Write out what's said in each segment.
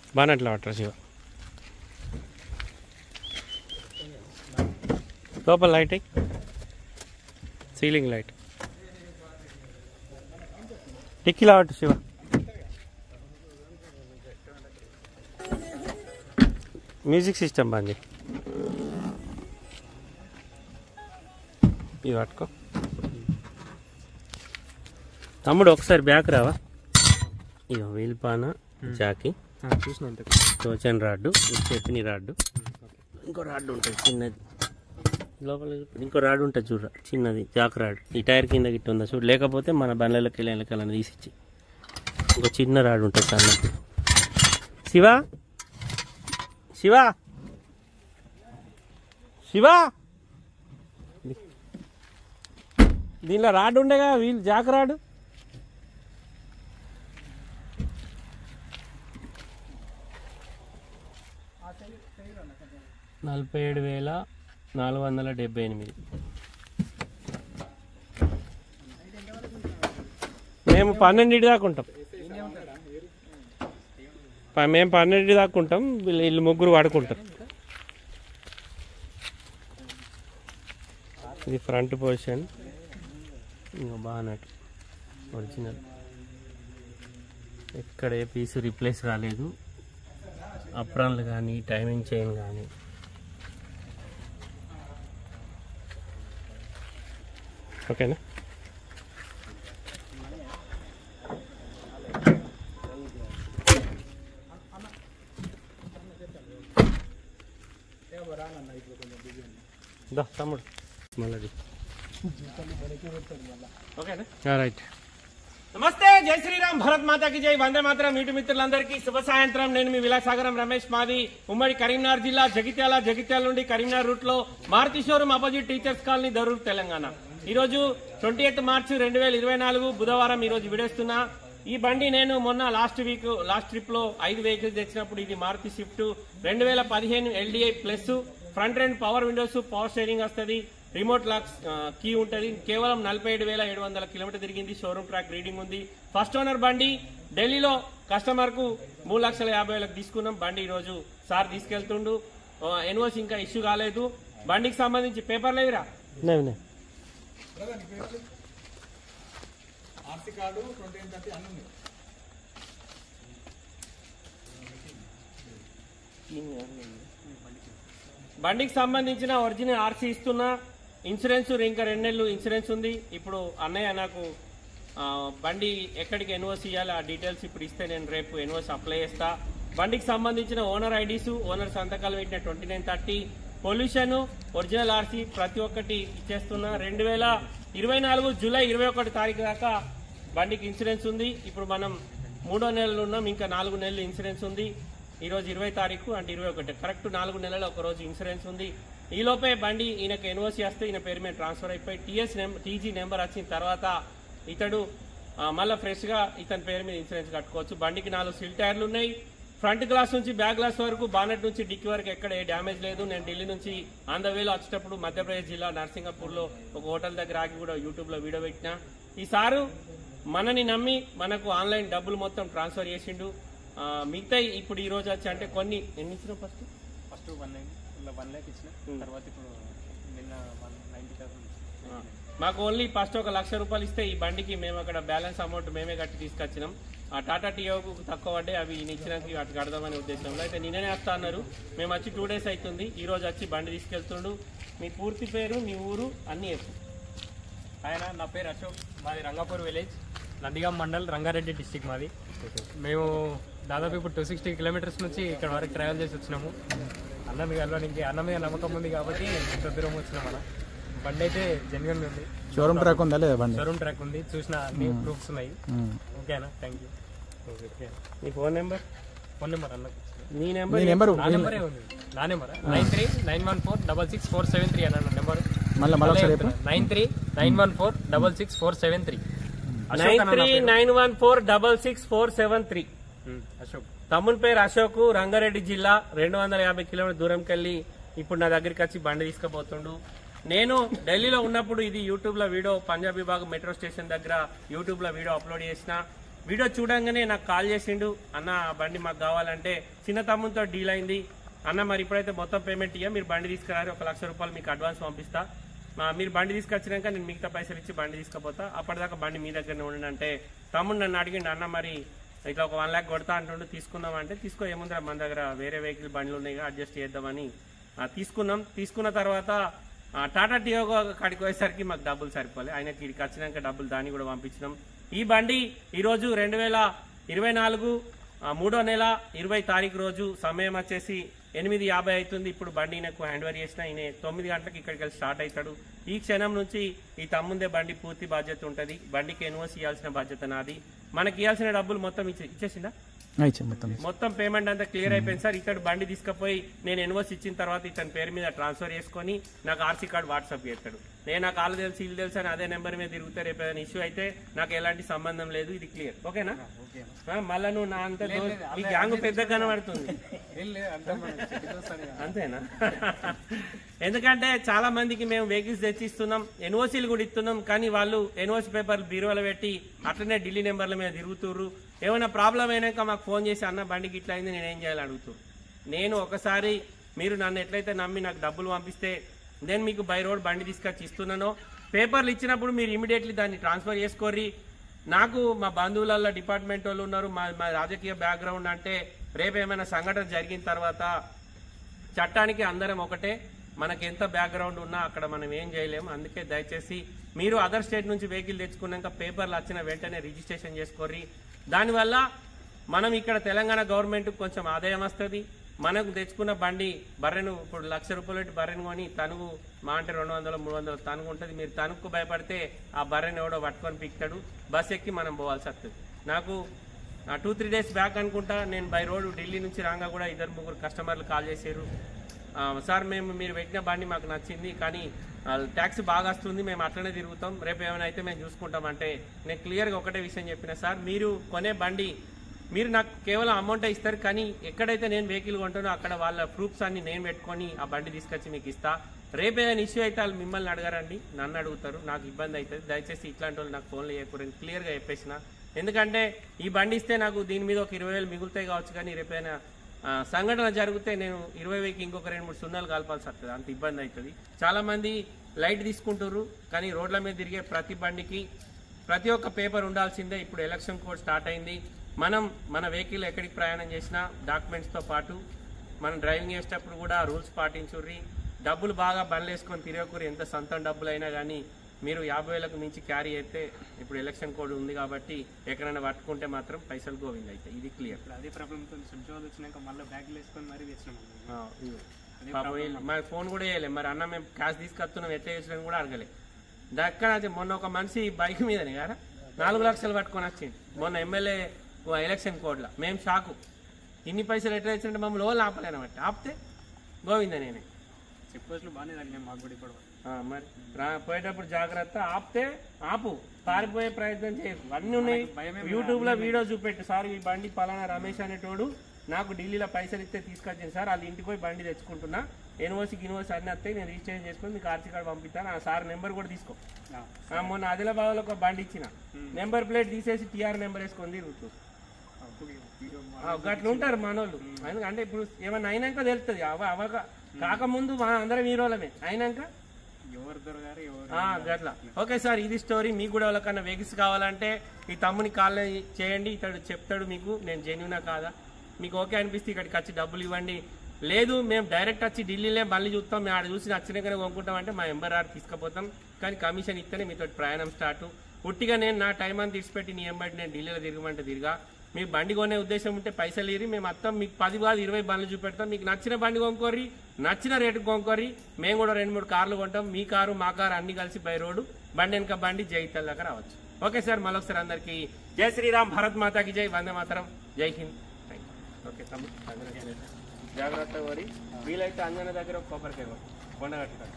బానట్లా water శివ లోపల light ceiling light టిక్కీలా వాటర్ శివ మ్యూజిక్ సిస్టమ్ బంద్ ఇది పట్టుకో తమ్ముడు ఒకసారి బ్యాక్ రావా ఇక వీల్పాన జాకి చూసిన టోచన్ రాడ్డు చెప్పిన రాడ్డు ఇంకో రాడ్డు ఉంటుంది చిన్నది లోపల ఇంకో రాడ్డు ఉంటుంది చూడ చిన్నది జాక్ రాడ్ ఈ టైర్ కింద గిట్ట ఉందా చూడు లేకపోతే మన బండ్లకి వెళ్ళాలని తీసిచ్చి ఇంకో చిన్న రాడ్డు ఉంటుంది అన్నట్టు శివా శివా శివా దీనిలో రాడ్డు ఉండేగా వీళ్ళు జాక్ రాడు 47,478 మేము 12 దాకా ఉంటాం మేము 12 దాకా ఉంటాం వీళ్ళు ముగ్గురు వాడుకుంటారు ఇది ఫ్రంట్ పొజిషన్ ఇంకా బాగున్నట్టు ఒరిజినల్ ఎక్కడ ఏ పీసు రీప్లేస్ కాలేదు అప్రాన్లు కానీ టైమింగ్ చైన్ కానీ ఓకేనా తమ్ముడు మళ్ళీ ఓకేనా రైట్ నమస్తే జై శ్రీరామ్ భారత్ మాతాకి జై వందే మాతరం మీటు మిత్రులందరికీ శుభ సాయంత్రం నేను మీ విలాసాగరం రమేష్ మాది ఉమ్మడి కరీంనగర్ జిల్లా జగిత్యాల నుండి కరీంనగర్ రూట్ లో Maruti showroom opposite teachers colony Darur Telangana ఈ రోజు 28 మార్చి 2024 బుధవారం ఈ రోజు విడేస్తున్నా ఈ బండి నేను మొన్న లాస్ట్ ట్రిప్ లో 5 వెహికల్స్ తెచ్చినప్పుడు ఇది Maruti Swift 2015 LDI plus front end power windows power steering వస్తుంది రిమోట్ లాక్ కీ ఉంటుంది కేవలం 47,700 కిలోమీటర్ తిరిగింది షోరూమ్ ట్రాక్ రీడింగ్ ఉంది ఫస్ట్ ఓనర్ బండి ఢిల్లీలో కస్టమర్ కు 3,50,000 తీసుకున్నాం బండి ఈ రోజు సార్ తీసుకెళ్తుండు ఎన్ఓసి ఇంకా ఇష్యూ కాలేదు బండికి సంబంధించి పేపర్లు ఏవిరా బండికి సంబంధించిన ఒరిజినల్ ఆర్సీ ఇస్తున్నా ఇన్సూరెన్స్ ఇంకా 2 నెలలు ఇన్సూరెన్స్ ఉంది ఇప్పుడు అన్నయ్య నాకు బండి ఎక్కడికి ఎన్ఓసి ఇవ్వాలి ఆ డీటెయిల్స్ ఇప్పుడు ఇస్తే నేను రేపు ఎన్ఓసి అప్లై చేస్తా బండికి సంబంధించిన ఓనర్ ఐడీస్ ఓనర్ సంతకాలు పెట్టిన 2930 పొల్యూషన్ ఒరిజినల్ ఆర్సీ ప్రతి ఒక్కటి ఇచ్చేస్తున్నా 2024 జూలై 21 తారీఖు దాకా బండికి ఇన్సూరెన్స్ ఉంది ఇప్పుడు మనం 3వ నెలలు ఉన్నాం ఇంకా 4 నెలలు ఇన్సూరెన్స్ ఉంది ఈ రోజు 20 తారీఖు అంటే 21 కరెక్ట్ 4 నెలల ఒక రోజు ఇన్సూరెన్స్ ఉంది ఈ లోపే బండి ఈయనకు ఎన్ఓసి వస్తే ఈయన పేరు మీద ట్రాన్స్ఫర్ అయిపోయి టీజీ నెంబర్ వచ్చిన తర్వాత ఇతడు మళ్ళీ ఫ్రెష్ గా ఇతని పేరు మీద ఇన్సూరెన్స్ కట్టుకోవచ్చు బండికి 4 సిల్ టైర్లు ఉన్నాయి ఫ్రంట్ గ్లాస్ నుంచి బ్యాక్ గ్లాస్ వరకు బానెట్ నుంచి డిక్కీ వరకు ఎక్కడ ఏ డ్యామేజ్ లేదు నేను ఢిల్లీ నుంచి ఆన్ ద వేలో వచ్చేటప్పుడు మధ్యప్రదేశ్ జిల్లా నర్సింగపూర్ లో ఒక హోటల్ దగ్గర ఆగి కూడా యూట్యూబ్ లో వీడియో పెట్టినా ఈ సారు మనని నమ్మి మనకు ఆన్లైన్ డబ్బులు మొత్తం ట్రాన్స్ఫర్ చేసిండు మిగతా ఇప్పుడు ఈ రోజు వచ్చి అంటే కొన్ని ఎన్ని ఇచ్చిన ఫస్ట్ 1 lakh ఇచ్చిన తర్వాత ఇప్పుడు నిన్న 190,000 మాకు ఓన్లీ ఫస్ట్ 1,00,000 రూపాయలు ఇస్తే ఈ బండికి మేము అక్కడ బ్యాలెన్స్ అమౌంట్ మేమే కట్టి తీసుకొచ్చినాం ఆ టాటా టియోకు తక్కువ పడ్డే అవి ఇచ్చినాక వాటికి కడదామనే ఉద్దేశంలో అయితే నిన్ననే వస్తా అన్నారు మేము వచ్చి 2 days అవుతుంది ఈ రోజు వచ్చి బండి తీసుకెళ్తుండు మీ పూర్తి పేరు మీ ఊరు అన్ని చెప్పు ఆయన నా పేరు అశోక్ మాది రంగాపూర్ విలేజ్ నందిగాం మండల్ రంగారెడ్డి డిస్టిక్ మాది మేము దాదాపు ఇప్పుడు 260 కిలోమీటర్స్ నుంచి ఇక్కడ వరకు ట్రావెల్ చేసి వచ్చినాము అన్నం కలవడానికి అన్నం మీద నమ్మకం ఉంది కాబట్టి ఇంత దూరం వచ్చినాం అన్న బండి అయితే జెన్యున్ ఉంది షోరూమ్ ట్రాక్ ఉందా లేదా బండి షోరూమ్ ట్రాక్ ఉంది చూసిన అన్ని ప్రూఫ్స్ ఉన్నాయి ఓకేనా థ్యాంక్ యూ నీ ఫోన్ నెంబర్ అన్న నీ నెంబరే ఉంది నా నెంబర్ 9391466473 అన్న నెంబర్ మళ్ళీ 9391466473 9391466473 అశోక్ తమ్ముని పేరు అశోక్ రంగారెడ్డి జిల్లా 250 కిలోమీటర్ దూరంకి వెళ్ళి ఇప్పుడు నా దగ్గరికి వచ్చి బండి తీసుకుపోతుండు నేను ఢిల్లీలో ఉన్నప్పుడు ఇది యూట్యూబ్ లో video Punjabi Bagh metro station దగ్గర యూట్యూబ్ లో వీడియో అప్లోడ్ చేసిన వీడియో చూడంగానే నాకు కాల్ చేసిండు, అన్న బండి మాకు కావాలంటే చిన్న తమ్ముతో డీల్ అయింది అన్న, మరి ఇప్పుడైతే మొత్తం పేమెంట్ ఇయ్య, మీరు బండి తీసుకురారు, 1 లక్ష రూపాయలు మీకు అడ్వాన్స్ పంపిస్తా, మీరు బండి తీసుకొచ్చినాక నేను మిగతా పైసలు ఇచ్చి బండి తీసుకుపోతా, అప్పటిదాకా బండి మీ దగ్గరనే ఉండండి అంటే తమ్ముడు నన్ను అడిగిండు, అన్న మరి ఇట్లా ఒక 1 లక్ష కొడతా అంటుండు, తీసుకుందాం అంటే తీసుకో, ఏముందిరా మన దగ్గర వేరే వెహికల్ బండ్లు ఉన్నాయి, అడ్జస్ట్ చేద్దామని తీసుకున్నాం. తీసుకున్న తర్వాత టాటా టియోగో కాడికి పోయేసరికి మాకు డబ్బులు సరిపోలే, ఆయనకి ఇక్కడికి వచ్చినాక డబ్బులు దాన్ని కూడా పంపించినాం. ఈ బండి ఈరోజు 2024 3వ నెల 20 తారీఖు రోజు సమయం వచ్చేసి 8:50 అవుతుంది. ఇప్పుడు బండి ఈయనకు హ్యాండ్ ఓవర్ చేసిన, ఈయన 9 గంటలకు ఇక్కడికి వెళ్ళి స్టార్ట్ అవుతాడు. ఈ క్షణం నుంచి ఈ తమ్ముందే బండి పూర్తి బాధ్యత ఉంటుంది, బండికి ఎన్ఓసి ఇవ్వాల్సిన బాధ్యత నాది. మనకి ఇవ్వాల్సిన డబ్బులు మొత్తం ఇచ్చేసిందా? మొత్తం పేమెంట్ అంతా క్లియర్ అయిపోయింది సార్. ఇతడు బండి తీసుకుపోయి నేను ఎన్ఓసి ఇచ్చిన తర్వాత ఇతని పేరు మీద ట్రాన్స్ఫర్ చేసుకుని నాకు ఆర్సీ కార్డు వాట్సాప్ చేస్తాడు. నేను నాకు వాళ్ళు తెలుసు వీళ్ళు తెలుసు అని అదే నెంబర్ మీద తిరుగుతా, రేపు ఏదైనా ఇష్యూ అయితే నాకు ఎలాంటి సంబంధం లేదు. ఇది క్లియర్, ఓకేనా? మళ్ళా నువ్వు నా అంత ఈ గ్యాంగ్ పెద్ద కనబడుతుంది అంతేనా? ఎందుకంటే చాలా మందికి మేము వెహికల్స్ తెచ్చిస్తున్నాం, ఎన్ఓసీలు కూడా ఇస్తున్నాం, కానీ వాళ్ళు ఎన్ఓసీ పేపర్లు బీరువాలో పెట్టి అట్లనే ఢిల్లీ నెంబర్ల మీద తిరుగుతుర్రు. ఏమైనా ప్రాబ్లం అయినాక మాకు ఫోన్ చేసి అన్న బండికి ఇట్లా అయింది నేనేం చేయాలి అడుగుతారు. నేను ఒకసారి మీరు నన్ను ఎట్లయితే నమ్మి నాకు డబ్బులు పంపిస్తే నేను మీకు బై రోడ్ బండి తీసుకొచ్చి ఇస్తున్నానో, పేపర్లు ఇచ్చినప్పుడు మీరు ఇమీడియట్లీ దాన్ని ట్రాన్స్ఫర్ చేసుకోర్రి. నాకు మా బంధువులలో డిపార్ట్మెంట్ వాళ్ళు ఉన్నారు, మా రాజకీయ బ్యాక్గ్రౌండ్ అంటే రేపు ఏమైనా సంఘటన జరిగిన తర్వాత చట్టానికి అందరం ఒకటే, మనకి ఎంత బ్యాక్గ్రౌండ్ ఉన్నా అక్కడ మనం ఏం చేయలేము. అందుకే దయచేసి మీరు అదర్ స్టేట్ నుంచి వెహికల్ తెచ్చుకున్నాక పేపర్లు వచ్చిన వెంటనే రిజిస్ట్రేషన్ చేసుకోర్రి. దానివల్ల మనం ఇక్కడ తెలంగాణ గవర్నమెంట్ కొంచెం ఆదాయం వస్తుంది. మనకు తెచ్చుకున్న బండి బర్రెను ఇప్పుడు 1 లక్ష రూపాయలు బర్రెను కొని తనుగు మా అంటే 200-300 తనుగు ఉంటుంది. మీరు తనుకు భయపడితే ఆ బర్రెను ఎవడో పట్టుకొని పిక్తాడు, బస్ ఎక్కి మనం పోవాల్సి వస్తుంది. నాకు 2-3 డేస్ బ్యాక్ అనుకుంటా నేను బై రోడ్ ఢిల్లీ నుంచి రాగా కూడా 2-3 కస్టమర్లు కాల్ చేశారు, సార్ మీరు పెట్టిన బండి మాకు నచ్చింది కానీ ట్యాక్స్ బాగా వస్తుంది, మేము అట్లనే తిరుగుతాం, రేపు ఏమైనా అయితే మేము చూసుకుంటాం అంటే నేను క్లియర్గా ఒకటే విషయం చెప్పిన, సార్ మీరు కొనే బండి మీరు నాకు కేవలం అమౌంటే ఇస్తారు, కానీ ఎక్కడైతే నేను వెహికల్ కొంటానో అక్కడ వాళ్ళ ప్రూఫ్స్ అన్ని నేను పెట్టుకొని ఆ బండి తీసుకొచ్చి మీకు ఇస్తా. రేపు ఏదైనా ఇష్యూ అయితే వాళ్ళు మిమ్మల్ని అడగారండి, నన్ను అడుగుతారు, నాకు ఇబ్బంది అవుతుంది. దయచేసి ఇట్లాంటి వాళ్ళు నాకు ఫోన్లు చేయకూడదు క్లియర్గా చెప్పేసిన. ఎందుకంటే ఈ బండి ఇస్తే నాకు దీని మీద ఒక 20,000 మిగులుతాయి కావచ్చు, కానీ రేపైనా సంఘటన జరిగితే నేను 20,000కి ఇంకొక 2-3 సున్నాలు కలపాల్సి వస్తుంది, అంత ఇబ్బంది అవుతుంది. చాలా మంది లైట్ తీసుకుంటారు, కానీ రోడ్ల మీద తిరిగే ప్రతి బండికి ప్రతి ఒక్క పేపర్ ఉండాల్సిందే. ఇప్పుడు ఎలక్షన్ కోడ్ స్టార్ట్ అయింది, మనం మన వెహికల్ ఎక్కడికి ప్రయాణం చేసినా డాక్యుమెంట్స్తో పాటు మనం డ్రైవింగ్ చేసేటప్పుడు కూడా రూల్స్ పాటించుర్రి. డబ్బులు బాగా బండ్లు వేసుకొని తిరగకూరి, ఎంత సొంతం డబ్బులు అయినా కానీ మీరు 50,000కు మించి క్యారీ అయితే ఇప్పుడు ఎలక్షన్ కోడ్ ఉంది కాబట్టి ఎక్కడైనా పట్టుకుంటే మాత్రం పైసలు గోవింగ్ అవుతాయి. ఇది క్లియర్. అదే ప్రాబ్లంతో వచ్చినాక మళ్ళీ బ్యాగ్లు వేసుకొని మరీ తెచ్చినాం. మరి ఫోన్ కూడా చేయలేదు, మరి అన్న మేము క్యాష్ తీసుకొస్తున్నాం ఎట్లా చేసినా కూడా అడగలేదు. దక్కన మొన్న ఒక మనిషి బైక్ మీదనే కదా 4 లక్షలు పట్టుకొని వచ్చింది మొన్న ఎమ్మెల్యే ఎలక్షన్ కోడ్లో. మేము షాకు, ఇన్ని పైసలు ఎట్లా వచ్చింటే మమ్మల్ని లోన్ ఆపలేనమాట, ఆపితే గోవిందా నేనే చెప్పుకోవచ్చు బాగానే తగ్గినాయి మాకు కూడా ఇప్పుడు. మరి పోయేటప్పుడు జాగ్రత్త, ఆపితే ఆపు, పారిపోయే ప్రయత్నం చేయకు, అన్నీ ఉన్నాయి. యూట్యూబ్లో వీడియో చూపెట్టు, సార్ ఈ బండి పలానా రమేష్ అనేటోడు నాకు ఢిల్లీలో పైసలు ఇస్తే తీసుకొచ్చింది సార్, వాళ్ళ ఇంటికి పోయి బండి తెచ్చుకుంటున్నా, ఎన్ఓసీకి అన్నీ వస్తాయి, నేను రిజిస్ట్రేషన్ చేసుకుని మీకు ఆర్సీ కార్డు పంపిస్తాను, ఆ సార్ నెంబర్ కూడా తీసుకో. మొన్న ఆదిలాబాద్లో ఒక బండి ఇచ్చిన, నెంబర్ ప్లేట్ తీసేసి టీఆర్ నెంబర్ వేసుకొని తిరుగుతూ అట్లా ఉంటారు మనోళ్ళు. ఎందుకంటే ఇప్పుడు ఏమన్నా అయినాక తెలుస్తుంది, అవక కాకముందు మన అందరం హీరోలమే, అయినాక గట్లా. ఓకే సార్, ఇది స్టోరీ. మీకు కూడా ఎవరికన్నా వెహికల్స్ కావాలంటే ఈ తమ్ముని కాల్ చేయండి, ఇతడు చెప్తాడు మీకు నేను జెన్యూనా కాదా. మీకు ఓకే అనిపిస్తే ఇక్కడికి వచ్చి డబ్బులు ఇవ్వండి, లేదు మేము డైరెక్ట్ వచ్చి ఢిల్లీలో మళ్ళీ చూస్తాం, మేము ఆడ చూసి నచ్చినాకనే కొనుక్కుంటాం అంటే మా ఎంబర్ఆర్ తీసుకుపోతాం, కానీ కమిషన్ ఇస్తేనే మీతో ప్రయాణం స్టార్ట్. ఉట్టిగా నేను నా టైం అంతా ఇచ్చిపెట్టి నీ ఎంబడి నేను ఢిల్లీలో తిరగమంటే తిరిగా. మీకు బండి కొనే ఉద్దేశం ఉంటే పైసలు ఇరి, మేము మొత్తం మీకు 10 కాదు 20 బండ్లు చూపెడతాం, మీకు నచ్చిన బండి కొనుక్కోర్రి, నచ్చిన రేటుకు కొనుక్కోర్రి. మేము కూడా 2-3 కార్లు కొంటాం, మీ కారు మా కారు అన్ని కలిసి బై రోడ్డు బండి వెనక బండి జైతల్ దాకా రావచ్చు. ఓకే సార్, మరొకసారి అందరికీ జై శ్రీరామ్, భారత్ మాతాకి జై, వందే మాతరం, జై హింద్. ఓకే తమ్ముడు జాగ్రత్త కోరి, వీలైతే అంజన దగ్గర ఒక కొబ్బరికాయ కొండగట్టుతారు.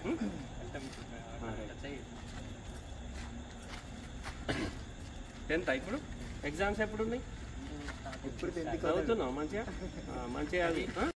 10th ఇప్పుడు ఎగ్జామ్స్ ఎప్పుడు ఉన్నాయి? చదువుతున్నావు మంచిగా అది